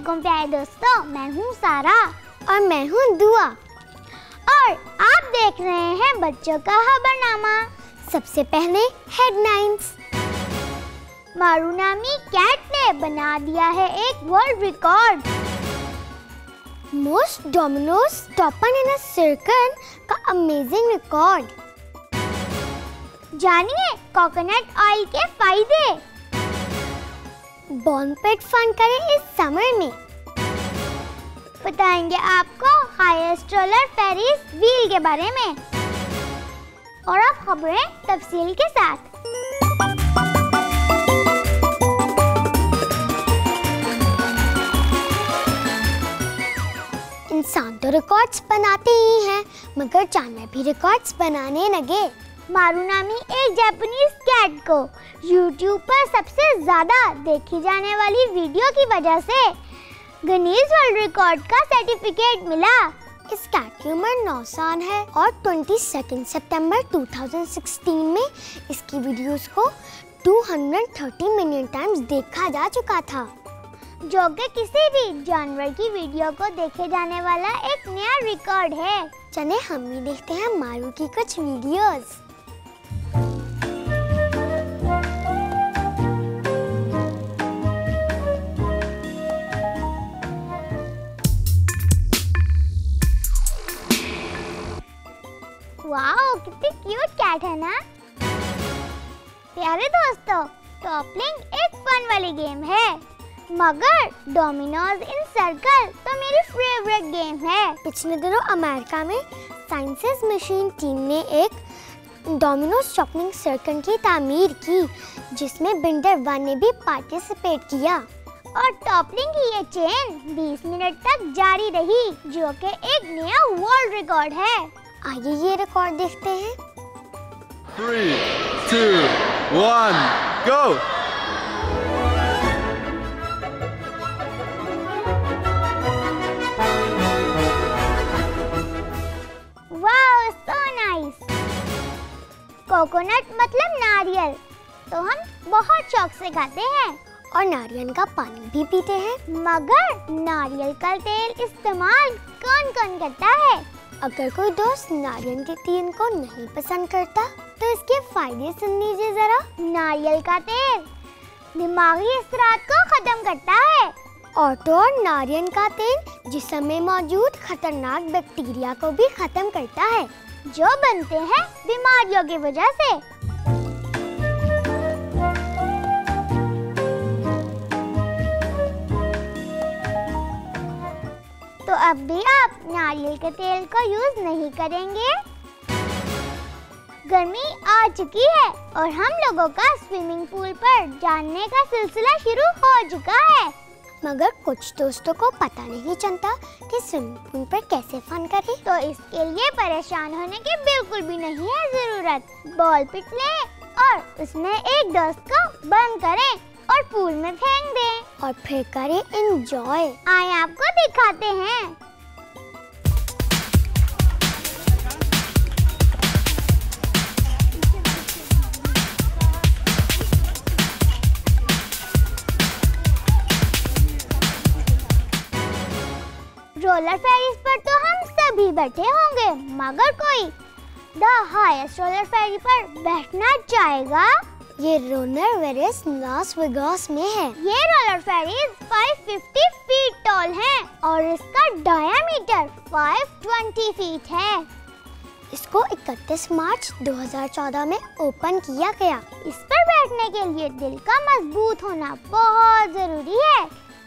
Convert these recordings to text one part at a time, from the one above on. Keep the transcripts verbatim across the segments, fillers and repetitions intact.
वालेकुम प्यारे दोस्तों, मैं हूँ सारा और मैं हूँ दुआ और आप देख रहे हैं बच्चों का खबरनामा। सबसे पहले हेडलाइंस। मारू नामी कैट ने बना दिया है एक world record. Most dominoes toppled in a circle का अमेजिंग रिकॉर्ड। जानिए कोकोनट ऑयल के फायदे। बॉर्न पेट फन करें इस समर में। बताएंगे आपको हाईएस्ट रोलर फेरिस व्हील के बारे में और अब खबरें तफसील के साथ। इंसान तो रिकॉर्ड्स बनाते ही हैं, मगर जानवर भी रिकॉर्ड्स बनाने लगे। मारू नामी एक जापानीज कैट को यूट्यूब पर सबसे ज्यादा देखी जाने वाली वीडियो की वजह से गिनीज वर्ल्ड रिकॉर्ड का सर्टिफिकेट मिला। इस कैट की उम्र नौ साल है और बाईस सितंबर दो हज़ार सोलह में इसकी वीडियोस को दो सौ तीस मिलियन टाइम्स देखा जा चुका था, जो कि किसी भी जानवर की वीडियो को देखे जाने वाला एक नया रिकॉर्ड है। चले हम भी देखते हैं मारू की कुछ वीडियोस। वाओ, कितनी क्यूट कैट है ना। प्यारे दोस्तों, टॉपलिंग एक फन वाली गेम है, मगर डोमिनोज इन सर्कल तो मेरी फेवरेट गेम है। पिछले दिनों अमेरिका में साइंसेस मशीन टीम ने एक डोमिनोज टॉपलिंग सर्कल की तामीर की, जिसमें बिल्डर वन ने भी पार्टिसिपेट किया और टॉपलिंग की ये चेन बीस मिनट तक जारी रही, जो कि एक नया वर्ल्ड रिकॉर्ड है। आइए ये रिकॉर्ड देखते हैं। Three, two, one, go! Wow, so nice! Coconut मतलब नारियल, तो हम बहुत शौक से खाते हैं और नारियल का पानी भी पीते हैं, मगर नारियल का तेल इस्तेमाल कौन कौन करता है? अगर कोई दोस्त नारियल के तेल को नहीं पसंद करता तो इसके फायदे सुन लीजिए जरा। नारियल का तेल दिमागी असरात को खत्म करता है और तो और नारियल का तेल जिस्म में मौजूद खतरनाक बैक्टीरिया को भी खत्म करता है, जो बनते हैं बीमारियों की वजह से। तो अब भी आप नारियल के तेल का यूज नहीं करेंगे। गर्मी आ चुकी है और हम लोगों का स्विमिंग पूल पर जाने का सिलसिला शुरू हो चुका है, मगर कुछ दोस्तों को पता नहीं चलता कि स्विमिंग पूल पर कैसे फन करें। तो इसके लिए परेशान होने की बिल्कुल भी नहीं है जरूरत। बॉल पिट लें और उसमें एक दोस्त को बंद करें और पूल में फेंक दें और फिर करें एंजॉय। आइए आपको दिखाते हैं। रोलर फेरीज पर तो हम सभी बैठे होंगे, मगर कोई द हाईएस्ट रोलर फेरी पर बैठना चाहेगा। ये रोलर वेरियस लास वेगास में है। ये रोलर फेरीज पाँच सौ पचास फीट टॉल है और इसका डायमीटर पाँच सौ बीस फीट है। इसको इकतीस मार्च दो हज़ार चौदह में ओपन किया गया। इस पर बैठने के लिए दिल का मजबूत होना बहुत जरूरी है।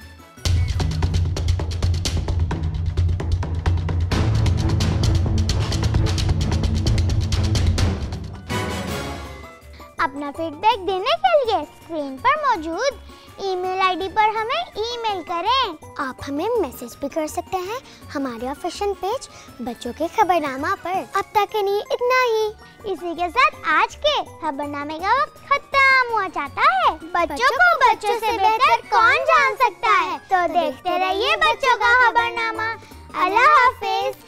अपना फीडबैक देने के लिए स्क्रीन पर मौजूद ईमेल आईडी पर हमें ईमेल करें। आप हमें मैसेज भी कर सकते हैं हमारे ऑफिशियल पेज बच्चों के खबरनामा पर। अब तक के लिए इतना ही। इसी के साथ आज के खबरनामे का वक्त खत्म हुआ चाहता है। बच्चों को बच्चों से बेहतर कौन जान सकता है। तो देखते रहिए बच्चों का खबरनामा। अल्लाह हाफिज।